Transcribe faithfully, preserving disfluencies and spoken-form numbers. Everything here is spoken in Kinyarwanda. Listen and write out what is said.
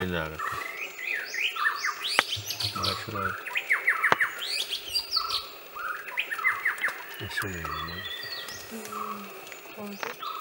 Nada. Baixo lá. Isso mesmo, né? Hum, pode.